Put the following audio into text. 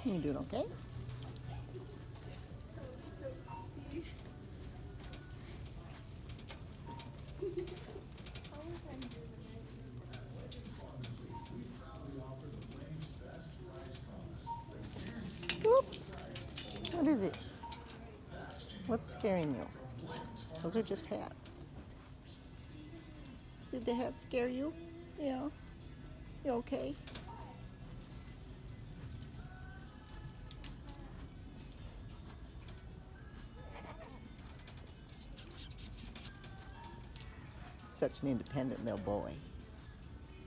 You doing okay? Whoop. What is it? What's scaring you? Those are just hats. Did the hat scare you? Yeah. You okay? Such an independent little boy.